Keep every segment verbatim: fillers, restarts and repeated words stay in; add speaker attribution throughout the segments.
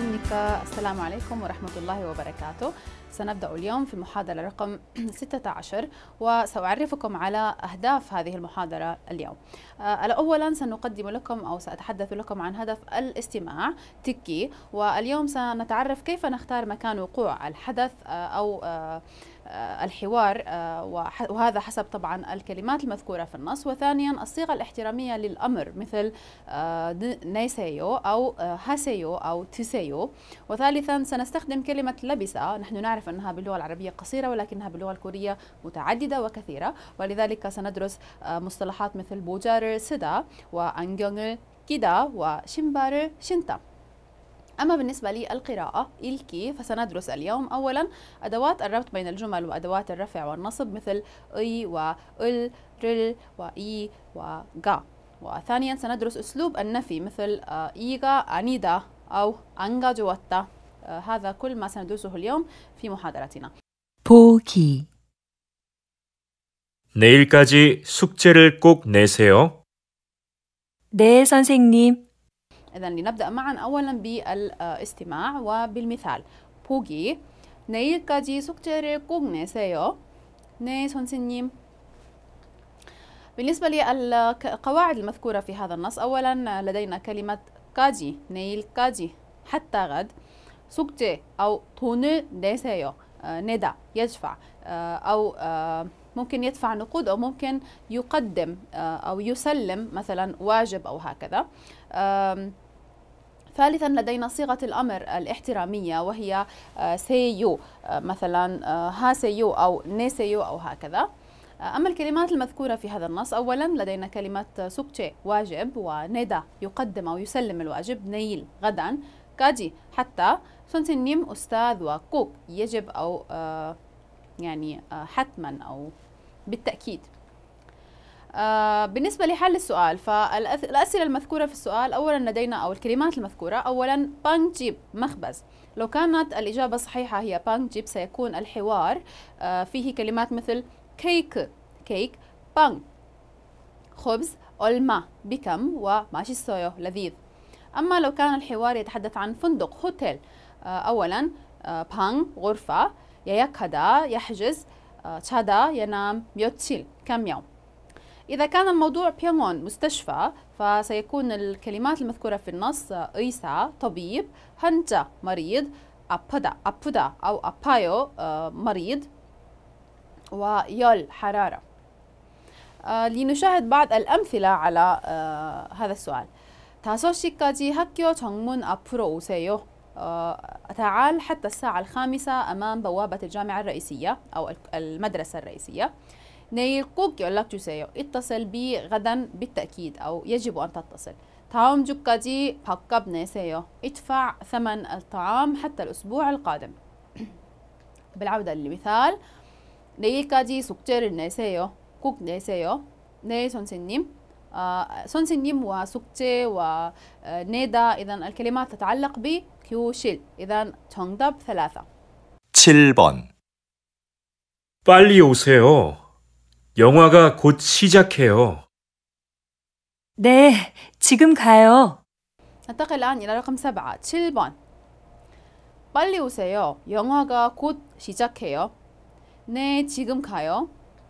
Speaker 1: 안녕하십니까. السلام عليكم ورحمة الله وبركاته. سنبدأ اليوم في المحاضرة رقم ستة عشر وسأعرفكم على أهداف هذه المحاضرة اليوم. أولا سنقدم لكم أو سأتحدث لكم عن هدف الاستماع تكي، واليوم سنتعرف كيف نختار مكان وقوع الحدث أو الحوار، وهذا حسب طبعا الكلمات المذكورة في النص. وثانيا الصيغة الاحترامية للأمر مثل نيسيو أو هاسيو أو تسيو. وثالثا سنستخدم كلمة لبسة، نحن نعرف أنها باللغة العربية قصيرة ولكنها باللغة الكورية متعددة وكثيرة، ولذلك سندرس مصطلحات مثل بوجار سدا وأنجونغ كيدا وشمبار شنتا. أما بالنسبة للقراءة إلكي فسندرس اليوم أولا أدوات الربط بين الجمل وأدوات الرفع والنصب مثل إي وإل رل وإي وغا. وثانيا سندرس أسلوب النفي مثل إيغا أنيدا أو أنغا جواتتا. هذا كل ما سندرسه اليوم في محاضرتنا.
Speaker 2: 보기.
Speaker 3: 내일까지 숙제를 꼭 내세요.
Speaker 2: 네, 선생님.
Speaker 1: إذن لنبدأ معا أولا بالاستماع وبالمثال. 보기. 내일까지 숙제를 꼭 내세요. 네 선생님. بالنسبة للقواعد المذكورة في هذا النص، أولا لدينا كلمة 까지 내일까지 حتى غد. 숙제 أو 돈을 내세요 내다 يدفع أو ممكن يدفع نقود أو ممكن يقدم أو يسلم مثلا واجب أو هكذا. ثالثا لدينا صيغة الأمر الاحترامية وهي سيو مثلا هاسيو أو نيسيو أو هكذا. أما الكلمات المذكورة في هذا النص، أولا لدينا كلمة سوكتشي واجب ونيدا يقدم أو يسلم الواجب نيل غدا كاجي حتى سونسينيم أستاذ وكوك يجب أو يعني حتما أو بالتأكيد. بالنسبة لحل السؤال فالأسئلة المذكورة في السؤال، أولا لدينا أو الكلمات المذكورة، أولا بانجيب مخبز. لو كانت الإجابة صحيحة هي بانجيب سيكون الحوار فيه كلمات مثل كيك كيك بان خبز 얼마 بكم وماشيسويو لذيذ. أما لو كان الحوار يتحدث عن فندق هوتيل، أولا 방 غرفة 예약하다 يحجز 자다 ينام 며칠 كم يوم. إذا كان الموضوع بيونغون مستشفى فسيكون الكلمات المذكورة في النص 의사 طبيب 환자 مريض 아프다 아프다 أو 아파요 مريض ويول حرارة. لنشاهد بعض الأمثلة على هذا السؤال. 다섯 시까지 학교 정문 앞으로 오세요. تعال حتى الساعة الخامسة أمام بوابة الجامعة الرئيسية أو المدرسة الرئيسية. 내일 꼭 연락 주세요. اتصل بي غدا بالتأكيد أو يجب أن تتصل. 다음 주까지 밥값 내세요. ادفع ثمن الطعام حتى الأسبوع القادم. بالعودة للمثال. 내일까지 숙제를 내세요. 꼭 내세요. 네 선생님. آه 선생님 وسuk제 ونيدا. إذا الكلمات تتعلق بكيوشيل. إذا 정답 ثلاثة.
Speaker 3: 칠 번. 빨리 오세요. 영화가 곧 시작해요.
Speaker 2: 네, 지금 가요.
Speaker 1: ننتقل الآن إلى رقم سبعة. 칠 번. 빨리 오세요. 영화가 곧 시작해요. 네, 지금 가요.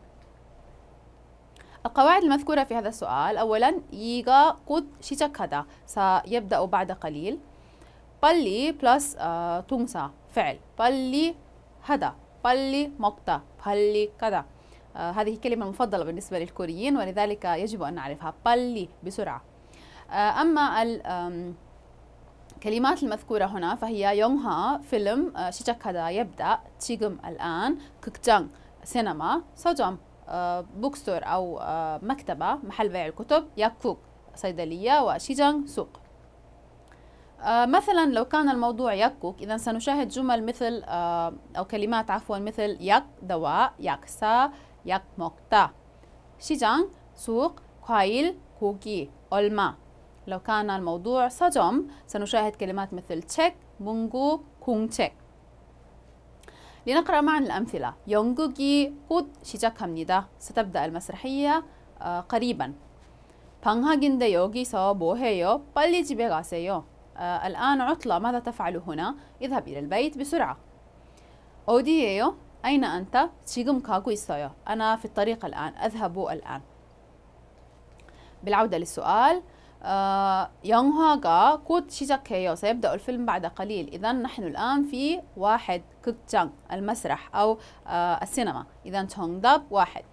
Speaker 1: القواعد المذكورة في هذا السؤال، أولا 이가 곧 시작하다 سيبدأ بعد قليل. 빨리 بلس 동사 فعل 빨리 하다 빨리 먹다 빨리 가다. آه هذه كلمة مفضلة بالنسبة للكوريين ولذلك يجب أن نعرفها 빨리 بسرعة. آه أما الكلمات المذكورة هنا فهي 영화 فيلم آه 시작하다 يبدأ 지금 الآن 극장 سينما 서점 آه بوكستور أو آه مكتبة محل بيع الكتب 약국 صيدلية وشيجang سوق. آه مثلا لو كان الموضوع 약국 إذا سنشاهد جمل مثل آه أو كلمات عفوا مثل 약 دواء 약사 약 먹다. 시장 سوق 과일 고기 얼마. لو كان الموضوع 서점 سنشاهد كلمات مثل 책 문구 공책. لنقرأ معا الأمثلة. 연극이 곧 시작합니다. ستبدأ المسرحية آه قريبا. 방학인데 여기서 뭐 해요? 빨리 집에 가세요. آه الآن عطلة، ماذا تفعل هنا؟ اذهب إلى البيت بسرعة. 어디예요? أين أنت؟ 지금 가고 있어요. أنا في الطريق الآن، أذهب الآن. بالعودة للسؤال، آه 영화가 곧 시작해요. سيبدأ الفيلم بعد قليل. إذا نحن الآن في واحد 극장 المسرح أو آه السينما. إذا 정답 واحد.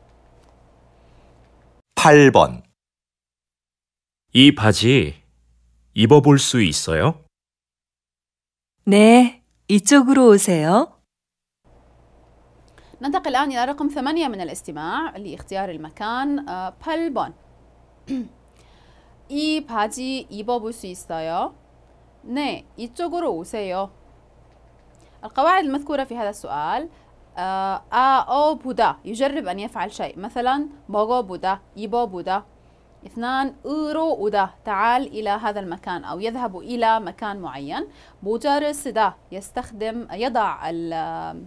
Speaker 3: 팔 번. 이 바지 입어볼 수 있어요?
Speaker 2: 네, 이쪽으로 오세요.
Speaker 1: ننتقل الآن إلى رقم ثمانية من الاستماع لاختيار المكان. آه 팔 번. 이 바지 입어볼 수 있어요? 네, 이쪽으로 오세요. القواعد المذكورة في هذا السؤال: آ أو بودا يجرب أن يفعل شيء، مثلا بوغو بودا، يبو بودا. اثنان، أورو أودا تعال إلى هذا المكان أو يذهب إلى مكان معين. بوجارس دا يستخدم يضع الكاب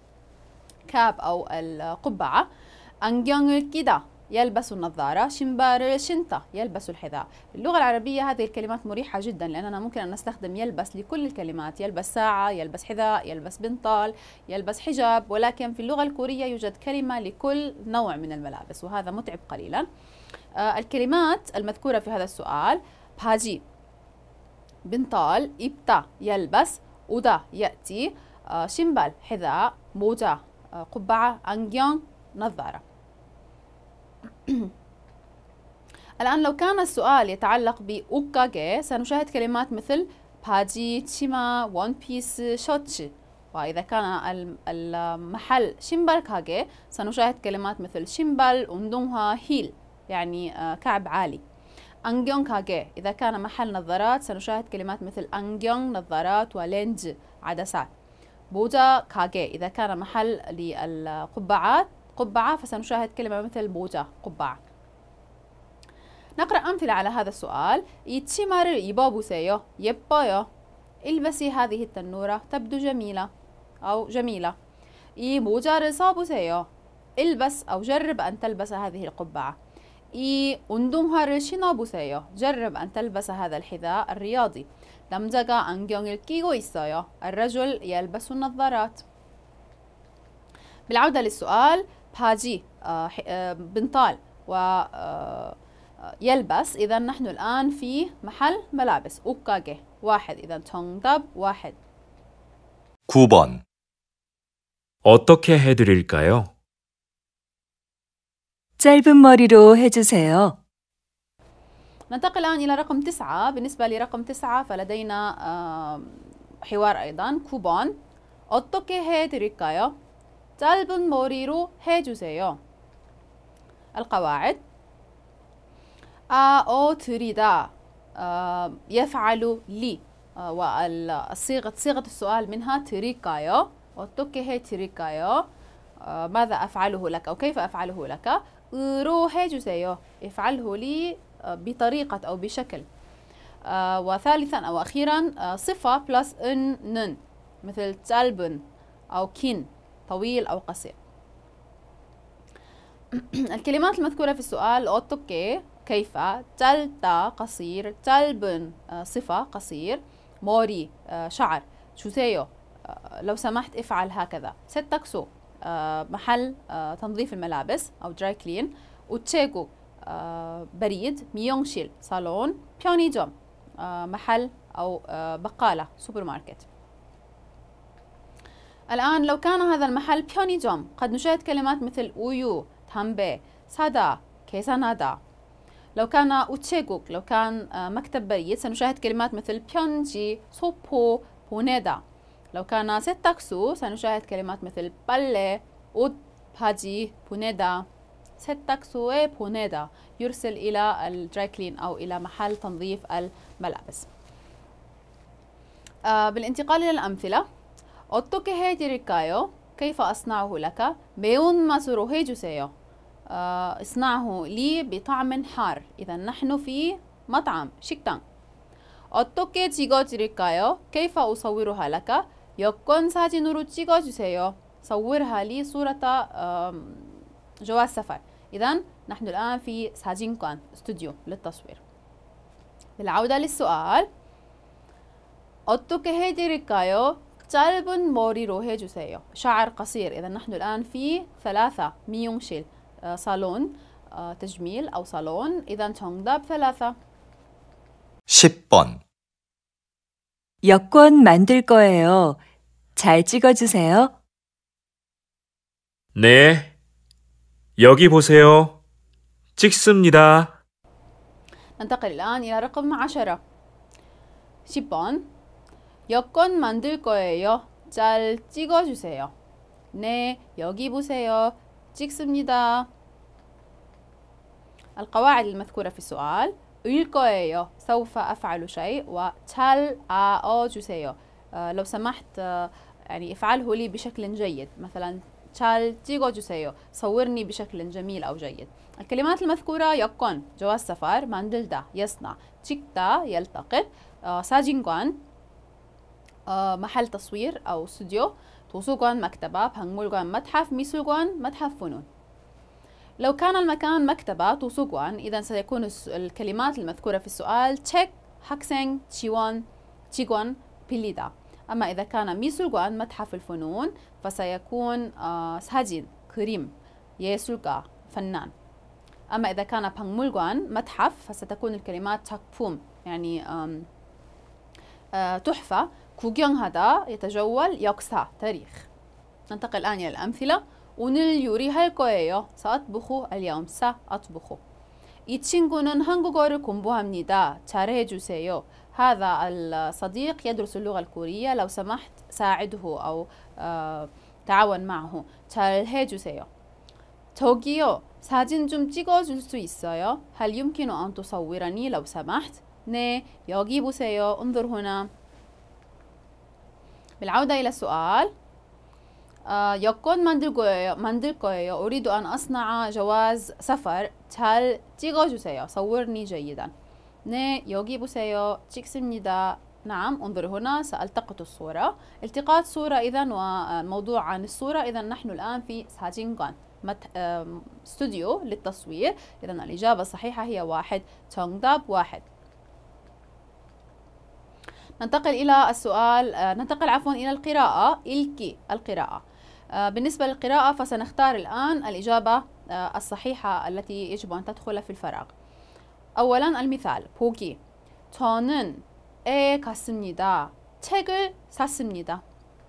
Speaker 1: أو القبعة. أنجيونغ كيدا يلبس النظارة. شمبار شنطة يلبس الحذاء. في اللغة العربية هذه الكلمات مريحة جدا لأننا ممكن أن نستخدم يلبس لكل الكلمات، يلبس ساعة، يلبس حذاء، يلبس بنطال، يلبس حجاب، ولكن في اللغة الكورية يوجد كلمة لكل نوع من الملابس وهذا متعب قليلا. آه الكلمات المذكورة في هذا السؤال: باجي بنطال، إبتا يلبس، أودا يأتي، آه شمبال حذاء، موجة آه قبعة، أنجيون نظارة. الآن لو كان السؤال يتعلق بأوكاجي سنشاهد كلمات مثل باجي، تشيما، وان بيس، شوتش. وإذا كان المحل شيمبال كاجي سنشاهد كلمات مثل شيمبال، أندونها، هيل يعني كعب عالي. أنجيون كاجي إذا كان محل نظارات سنشاهد كلمات مثل أنجيون نظارات ولينج عدسات. بوجا كاجي إذا كان محل للقبعات قبعة فسنشاهد كلمة مثل بوجا قبعة. نقرأ أمثلة على هذا السؤال. 이 치마를 입어보세요. 예뻐요. البسي هذه التنورة تبدو جميلة أو جميلة. 이 모자를 써보세요. البس أو جرب أن تلبس هذه القبعة. 이 운동화를 신어보세요. جرب أن تلبس هذا الحذاء الرياضي. 남자가 안경을 끼고 있어요. الرجل يلبس النظارات. بالعودة للسؤال: باجي آه آه بنطال و آه يلبس. إذا نحن الآن في محل ملابس. أوكاجي واحد. إذا 정답 واحد.
Speaker 3: 구 번. 어떻게 해드릴까요?
Speaker 2: 짧은 머리로 해주세요.
Speaker 1: ننتقل الآن إلى رقم تسعة. بالنسبة لرقم تسعة فلدينا آه حوار أيضا. 쿠번. 어떻게 해드릴까요? 짧은 머리로 해주세요. القواعد: أو تريدا آه يفعل لي آه والصيغة صيغة السؤال منها تريكايو. 어떻게 해드릴까요؟ آه ماذا أفعله لك أو كيف أفعله لك؟ 으로 해주세요. افعله لي آه بطريقة أو بشكل. آه وثالثا أو أخيرا آه صفة بلس ان نن مثل 짧은 أو kin طويل أو قصير. الكلمات المذكورة في السؤال: 어떻게 كيف، 짧다 قصير، 짧은 صفة قصير، 머리 شعر، 주세요 لو سمحت افعل هكذا، 세탁소 محل تنظيف الملابس أو dry clean، 우체국 بريد، 미용실 صالون، 편의점 محل أو بقالة سوبر ماركت. الآن لو كان هذا المحل 편의점 قد نشاهد كلمات مثل 우유، 담배، 사다، 계산하다. لو كان 우체국 لو كان مكتب بريد سنشاهد كلمات مثل 편지، 소포، 보내다. لو كان 세탁소 سنشاهد كلمات مثل 빨래، 옷، 바지، 보내다. 세탁소에 보내다 يرسل إلى الدراي كلين أو إلى محل تنظيف الملابس. آه بالانتقال إلى الأمثلة: 어떻게 해드릴까요؟ كيف أصنعه لك؟ 매운맛으로 해주세요. آه اصنعه لي بطعم حار. إذا نحن في مطعم 식당. 어떻게 찍어드릴까요؟ كيف أصورها لك؟ 여권 사진으로 찍어주세요. صورها لي صورة جواز سفر. إذا نحن الآن في 사진관 استوديو للتصوير. بالعودة للسؤال: 어떻게 해드릴까요? 짧은 머리로 해주세요. شعر قصير. إذا نحن الآن في ثلاثة 미용실 آه، صالون آه، تجميل أو صالون. إذا 정답 ثلاثة.
Speaker 3: 십 번.
Speaker 2: 여권 만들 거예요. 잘 찍어주세요.
Speaker 3: 네. 여기 보세요. 찍습니다.
Speaker 1: ننتقل الآن إلى رقم عشرة. 십 번. 여권 만들 거예요. 잘 찍어주세요. 네, 여기 보세요. 찍습니다. القواعد المذكورة في السؤال: 을 거예요. سوف أفعل شيء. و잘 أجوسيو. آه لو سمحت آه يعني افعله لي بشكل جيد. مثلا 잘 찍어주세요. صورني بشكل جميل أو جيد. الكلمات المذكورة: يكون جواز سفر، 만들다 يصنع، 찍다 يلتقط، آه 사진관 آه محل تصوير أو استوديو، 도서관 مكتبة، 박물관 متحف، 미술관 متحف فنون. لو كان المكان مكتبة 도서관 إذا سيكون الكلمات المذكورة في السؤال 책، 학생، 지원، 직원، 빌리다. أما إذا كان 미술관 متحف الفنون فسيكون آه 사진 그림 예술가 فنان. أما إذا كان 박물관 متحف فستكون الكلمات 작품 يعني آم آه تحفة 구경하다 يتجول 역사 تاريخ. ننتقل الآن إلى الأمثلة. 오늘 요리할 거예요. سأطبخ اليوم. سأطبخ. 이 친구는 한국어를 공부합니다. 잘해주세요. هذا الصديق يدرس اللغة الكورية. لو سمحت ساعده أو آه تعاون معه. 잘해주세요. 저기요, 사진 좀 찍어줄 수 있어요? هل يمكن أن تصورني لو سمحت؟ 네, 여기 보세요. انظر هنا. بالعودة إلى السؤال. آه 여권 만들 거예요. 만들 거예요. أريد أن أصنع جواز سفر. 잘 찍어주세요. صورني جيدا. 네, 여기 보세요. 찍습니다. نعم، انظر هنا. سألتقط الصورة. التقاط صورة إذن، والموضوع عن الصورة. إذا نحن الآن في 사진관 استوديو للتصوير. إذا الإجابة الصحيحة هي واحد. 정답 واحد. ننتقل إلى السؤال آه ننتقل عفوا إلى القراءة. إلكي القراءة. آه بالنسبة للقراءة فسنختار الآن الإجابة آه الصحيحة التي يجب أن تدخل في الفراغ. أولا المثال 보기. 저는 에 갔습니다. 책을 샀습니다.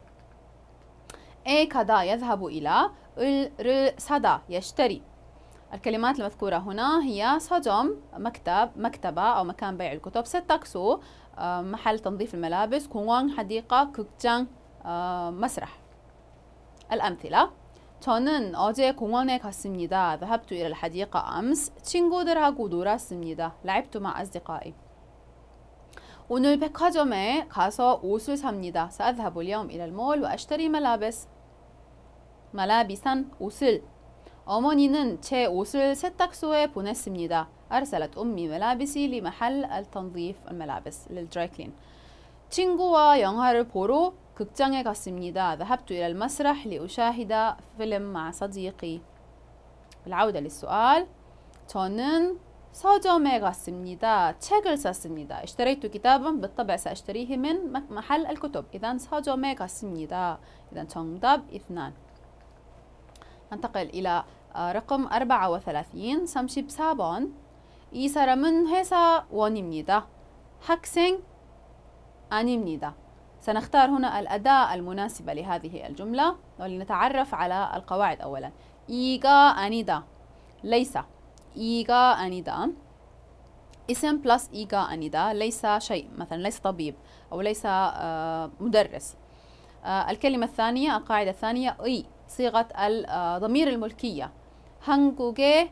Speaker 1: 에 가다 يذهب إلى. الر 사다 يشتري. الكلمات المذكورة هنا هي 서점 مكتب مكتبة أو مكان بيع الكتب. 세탁소 محل تنظيف الملابس. 공원 حديقة. 극장 مسرح. الأمثلة: 저는 어제 공원에 갔습니다. ذهبت إلى الحديقة أمس. 친구들하고 놀았습니다. لعبت مع أصدقائي. 오늘 백화점에 가서 옷을 삽니다. سأذهب اليوم إلى المول وأشتري ملابس. ملابسا 옷을. 어머니는 제 옷을 세탁소에 보냈습니다. أرسلت أمي ملابسي لمحل التنظيف الملابس للدراي كلين. 친구와 영화를 보러 극장에 갔습니다. ذهبت إلى المسرح لأشاهد فيلم مع صديقي. بالعودة للسؤال. 저는 서점에 갔습니다. 책을 샀습니다. اشتريت كتابا بالطبع سأشتريه من محل الكتب. إذا 서점에 갔습니다. إذا 정답 اثنان. ننتقل إلى رقم أربعة وثلاثين. 삼십사 번. 이 사람은 회사원입니다. 학생 아닙니다. سنختار هنا الأداة المناسبة لهذه الجملة ولنتعرف على القواعد. أولا إيغا أنيدا ليس. إيغا أنيدا اسم بلس إيغا أنيدا ليس شيء، مثلا ليس طبيب أو ليس مدرس. الكلمة الثانية القاعدة الثانية إي صيغة الضمير الملكية. 한국의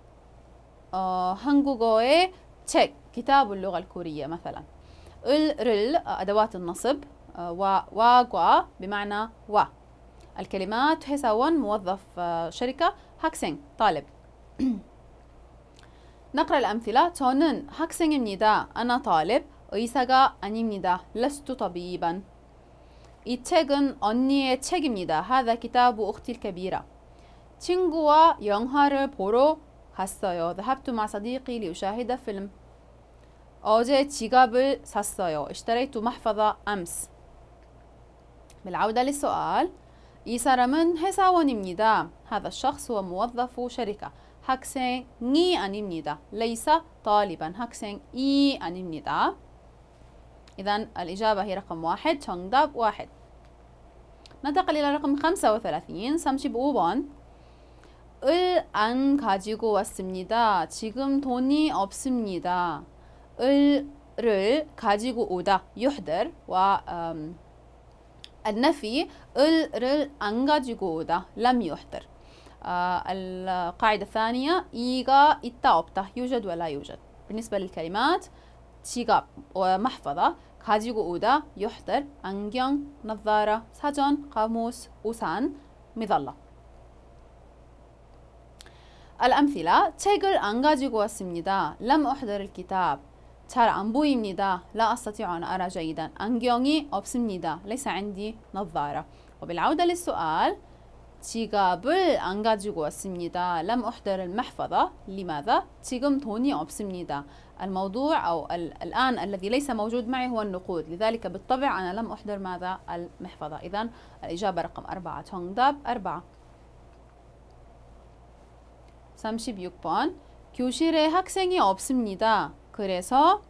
Speaker 1: 한국어의 책 كتاب اللغة الكورية مثلا. الرل أدوات النصب وواغوا بمعنى و. الكلمات 회사원 موظف شركة. 학생 طالب. نقرأ الأمثلة. 저는 학생입니다. أنا طالب. 의사가 아닙니다. لست طبيبا. 이 책은 언니의 책입니다. هذا كتاب أختي الكبيرة. 친구와 영화를 보러 갔어요. ذهبت مع صديقي لأشاهد فيلم. 어제 지갑을 샀어요. اشتريت محفظة أمس. بالعودة للسؤال. 이 사람은 회사원입니다. هذا الشخص هو موظف شركة. 학생이 아닙니다. ليس طالبا. 학생이 아닙니다. إذن الإجابة هي رقم واحد. 정답 واحد. ننتقل إلى رقم خمسة وثلاثين. 삼십오 번. 을 안 가지고 왔습니다. 지금 돈이 없습니다. 을를 가지고 오다 يحضر و النفي 을를 안 가지고 오다 لم يحضر. آه القاعدة الثانية إيغا إتا 없다 يوجد ولا يوجد. بالنسبة للكلمات 지갑 ومحفظة 가지고 오다 يحضر 안경 نظارة 사전 قاموس 우산 مظلة. الأمثلة 책을 안 가지고 왔습니다. لم أحضر الكتاب. 잘 안 보입니다. لا أستطيع أن أرى جيدا. 안경이 없습니다. ليس عندي نظارة. وبالعودة للسؤال. 지갑을 안 가지고 왔습니다. لم أحضر المحفظة. لماذا؟ 지금 돈이 없습니다. الموضوع أو الآن الذي ليس موجود معي هو النقود. لذلك بالطبع أنا لم أحضر ماذا؟ المحفظة. إذن الإجابة رقم أربعة. 정답 أربعة. 삼십육 번. 교실에 학생이 없습니다. 그래서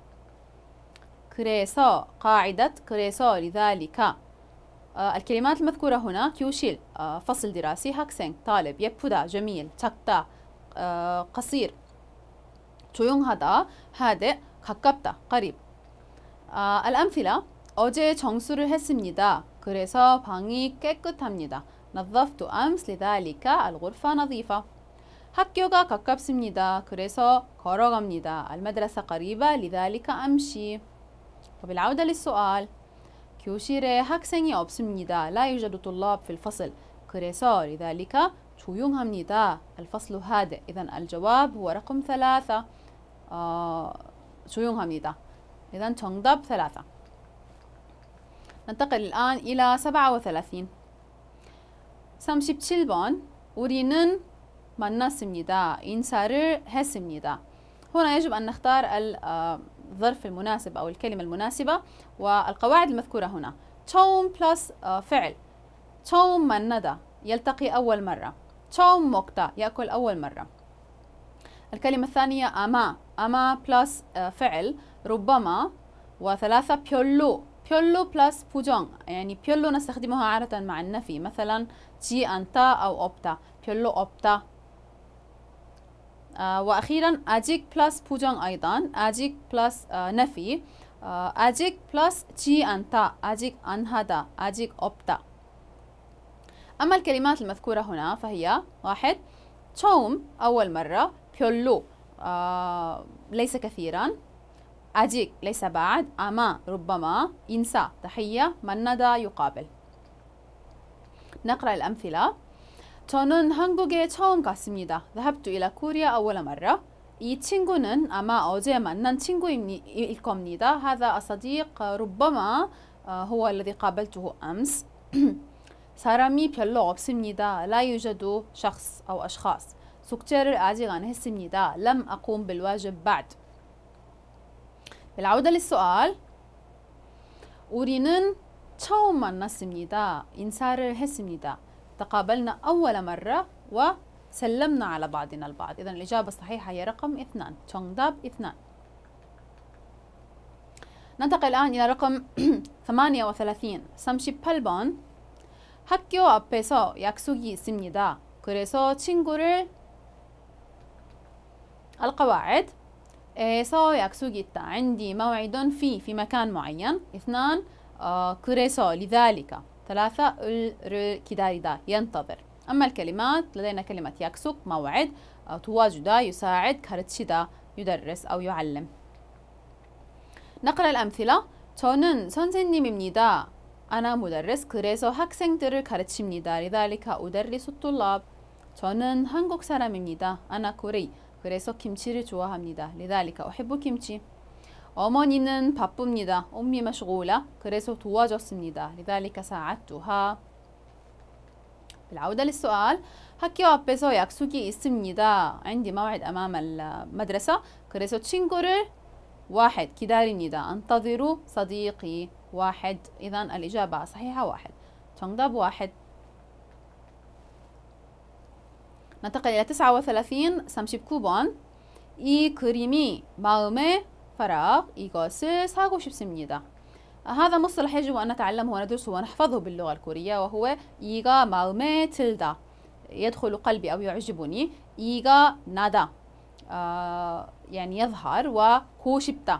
Speaker 1: 그래서 قاعدة 그래서 لذلك. آه الكلمات المذكورة هنا 교실 آه فصل دراسي 학생 طالب 예쁘다 جميل 작다 آه قصير 조용하다 هادئ 가깝다 قريب. آه الأمثلة 어제 정수를 했습니다. 그래서 방이 깨끗합니다. نظفت أمس لذلك الغرفة نظيفة. 학교가 가깝습니다. 그래서 걸어갑니다. المدرسة قريبة لذلك أمشي. وبالعودة للسؤال. 교실에 학생이 없습니다. لا يوجد طلاب في الفصل. 그래서 لذلك 조용합니다. الفصل هادئ. إذن الجواب هو رقم ثلاثة. 어, 조용합니다. إذن 정답 ثلاثة. ننتقل الآن إلى سبعة وثلاثين. 삼십칠 번. 우리는 만났습니다. 인사를 했습니다. هنا يجب أن نختار الظرف المناسب أو الكلمة المناسبة والقواعد المذكورة هنا. 처음 plus فعل. 처음 만나다 يلتقي أول مرة. 처음 먹다 يأكل أول مرة. الكلمة الثانية أما. أما plus فعل ربما. وثلاثة 별로. 별로 plus 부정. يعني 별로 نستخدمها عادة مع النفي. مثلا جي أنت أو 없다. 별로 없다. آه وأخيرا 아직 plus 부정 أيضا. 아직 plus آه نفي. آه 아직 plus جي أنت. 아직 안 하다. 아직 없다. أما الكلمات المذكورة هنا فهي واحد 처음 أول مرة. 별로 آه ليس كثيرا. 아직 ليس بعد. أما ربما. 인사 تحية. 만나다 يقابل. نقرأ الأمثلة. 저는 한국에 처음 갔습니다. ذهبت إلى كوريا أول مرة. 이 친구는 아마 어제 만난 친구일 겁니다. هذا الصديق ربما هو الذي قابلته أمس. 사람이 별로 없습니다. لا يوجد شخص أو أشخاص. 숙제를 아직 안 했습니다. لم أقوم بالواجب بعد. بالعودة للسؤال. 우리는 처음 만났습니다. 인사를 했습니다. تقابلنا أول مرة وسلمنا على بعضنا البعض. إذن الإجابة الصحيحة هي رقم اثنان. 정답 اثنان. ننتقل الآن إلى رقم ثمانية وثلاثين. 삼십팔 번. 학교 앞에서 약속이 있습니다. 그래서 친구를 القواعد 에서 약속이 있다. عندي موعد في في مكان معين. اثنان آه 그래서 لذلك. ثلاثة 을 기다리다 ينتظر. أما الكلمات لدينا كلمة 약속 موعد تواجد يساعد 가르치다 يدرس أو يعلم. نقرأ الأمثلة. 저는 선생님입니다. أنا مدرس. 그래서 학생들을 가르칩니다. لذلك أدرس الطلاب. 저는 한국 사람입니다. أنا كوري. 그래서 김치를 좋아합니다. لذلك أحب 김치. 어머니는 바쁩니다. أمي مشغولة. 그래서 도와줬습니다. لذلك ساعدتها. بالعودة للسؤال. 학교 앞에서 약속이 있습니다. عندي موعد أمام المدرسة. 그래서 친구를 واحد 기다립니다. انتظروا صديقي. واحد. إذن الإجابة صحيحة واحد. 정답 واحد. ننتقل إلى تسعة وثلاثين. 삼십구 번. 이 그림이 마음에 فراغ 이것을 사고 싶습니다. هذا مصطلح يجب أن نتعلمه وندرسه ونحفظه باللغة الكورية، وهو إيغا 마음에 들다، يدخل قلبي أو يعجبني. إيغا 나다 آه يعني يظهر، وكو 싶다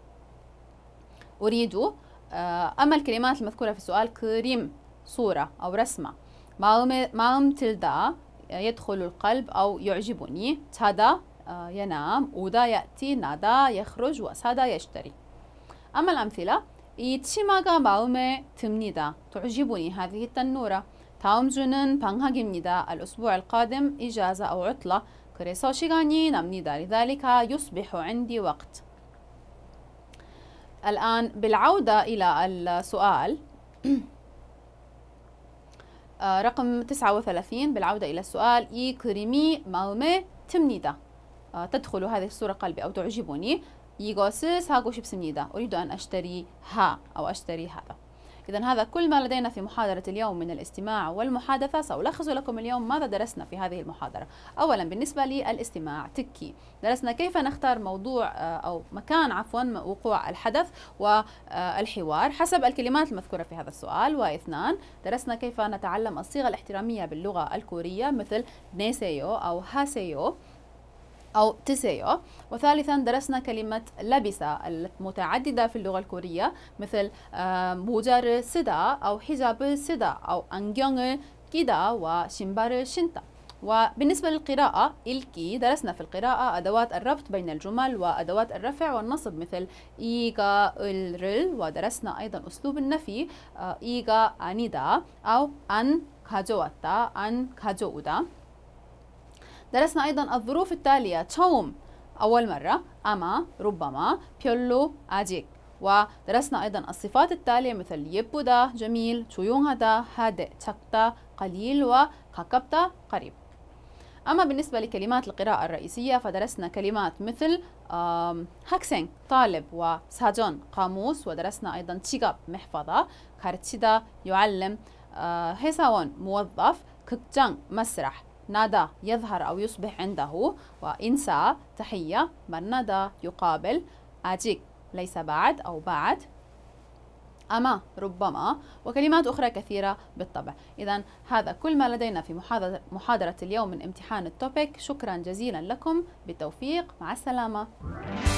Speaker 1: أريد. آه أما الكلمات المذكورة في السؤال كريم صورة أو رسمة، 마음에 마음 들다 يدخل القلب أو يعجبني. 자다 آه ينام، 오다 يأتي، 나다 يخرج، و사다 يشتري. أما الأمثلة 이 치마가 마음에 듭니다. تعجبني هذه التنورة. 다음 주는 방학입니다. الأسبوع القادم إجازة أو عطلة. 그래서 시간이 납니다. لذلك يصبح عندي وقت. الآن بالعودة إلى السؤال رقم تسعة وثلاثين. بالعودة إلى السؤال 이 그림이 마음에 듭니다. تدخل هذه الصورة قلبي أو تعجبني. 이것을 사고 싶습니다. أريد أن أشتريها أو أشتري هذا. إذن هذا كل ما لدينا في محاضرة اليوم من الاستماع والمحادثة. سألخص لكم اليوم ماذا درسنا في هذه المحاضرة. أولا بالنسبة للاستماع تكي، درسنا كيف نختار موضوع أو مكان عفوا وقوع الحدث والحوار حسب الكلمات المذكورة في هذا السؤال. واثنان درسنا كيف نتعلم الصيغة الاحترامية باللغة الكورية مثل نيسيو أو هاسيو أو تسيو. وثالثا درسنا كلمة لبسة المتعددة في اللغة الكورية مثل 모자를 쓰다 أو حجاب을 쓰다 أو 안경을 끼다 وشنبار을 신다. وبالنسبة للقراءة 읽기 درسنا في القراءة أدوات الربط بين الجمل وأدوات الرفع والنصب مثل إيغا الرل. ودرسنا أيضا أسلوب النفي إيغا 아니다 أو أن 가져왔다 أن 가져오다. درسنا أيضا الظروف التالية 처음 أول مرة، أما ربما، 별로 아직. ودرسنا أيضا الصفات التالية مثل 예쁘다 جميل، 조용하다 هادئ، 작다 قليل، و가깝다 قريب. أما بالنسبة لكلمات القراءة الرئيسية فدرسنا كلمات مثل 학생 طالب، و사전 قاموس. ودرسنا أيضا 지갑 محفظة، 가르치다 يعلم، 회사원 موظف، 극장 مسرح، نادى يظهر أو يصبح عنده، وإنسى تحية، مرندا يقابل، 아직 ليس بعد أو بعد، أما ربما، وكلمات أخرى كثيرة بالطبع. إذن هذا كل ما لدينا في محاضرة اليوم من امتحان التوبيك. شكرا جزيلا لكم، بالتوفيق، مع السلامة.